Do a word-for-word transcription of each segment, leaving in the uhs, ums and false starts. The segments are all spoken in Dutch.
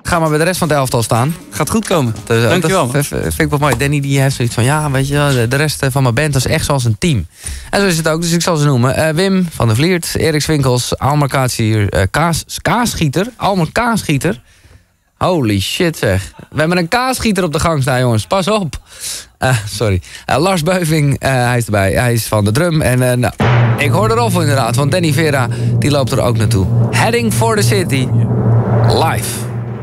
ga maar bij de rest van het elftal staan. Gaat goed komen. Dus, uh, Dankjewel. Dat vind ik wel mooi. Danny die heeft zoiets van, ja, weet je, de rest van mijn band is echt zoals een team. En zo is het ook, dus ik zal ze noemen. Uh, Wim van der Vliert, Erik Swinkels, Almar Kaatsier, uh, Kaas, Kaasschieter. Almar Kaasschieter. Holy shit zeg. We hebben een kaasschieter op de gang staan, jongens. Pas op. Uh, sorry. Uh, Lars Beuving, uh, hij is erbij. Hij is van de drum. En uh, nou, ik hoor de roffel inderdaad, want Danny Vera die loopt er ook naartoe. Heading for the City. Live.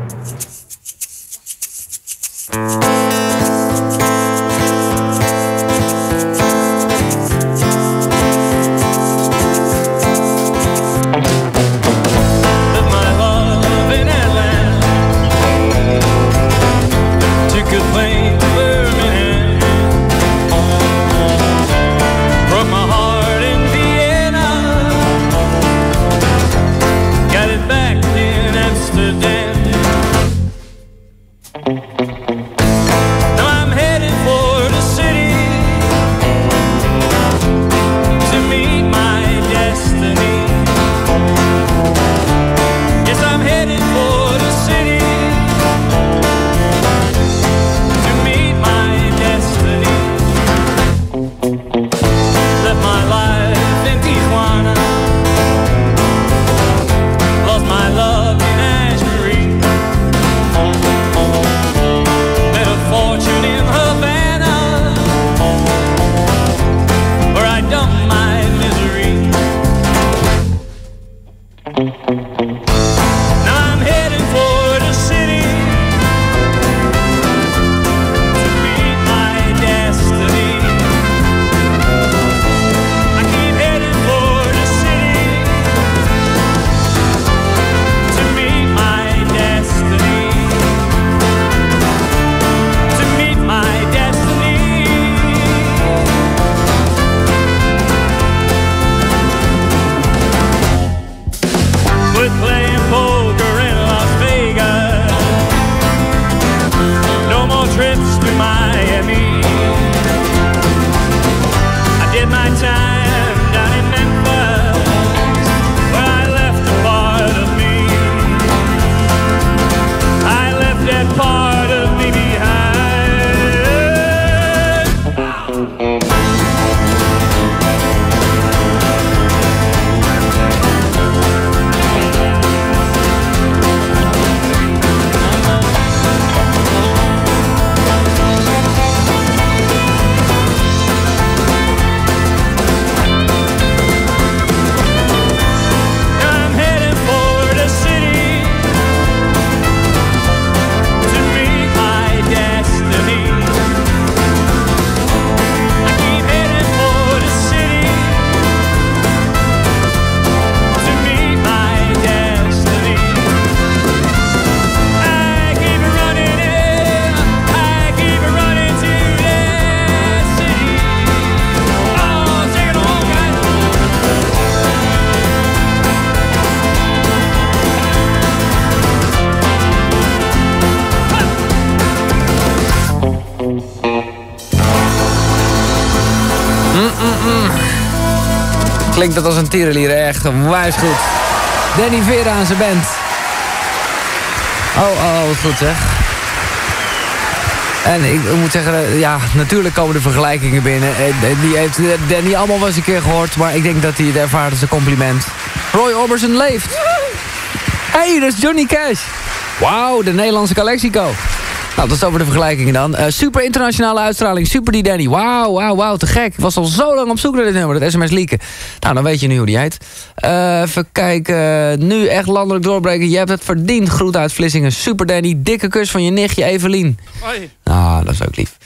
Klinkt dat als een tierenlier, echt onwijs goed. Danny Vera aan zijn band. Oh, oh, wat goed zeg. En ik moet zeggen, ja, natuurlijk komen de vergelijkingen binnen. Die heeft Danny allemaal wel eens een keer gehoord, maar ik denk dat hij het ervaart als een compliment. Roy Orbison leeft. Hey, dat is Johnny Cash. Wauw, de Nederlandse Calexico. Nou, dat is over de vergelijkingen dan. Uh, super internationale uitstraling, super die Danny. Wauw, wauw, wauw, te gek. Ik was al zo lang op zoek naar dit nummer, dat sms leaken. Nou, dan weet je nu hoe die heet. Uh, even kijken, nu echt landelijk doorbreken. Je hebt het verdiend. Groet uit Vlissingen. Super Danny, dikke kus van je nichtje Evelien. Hoi. Nou, dat is ook lief.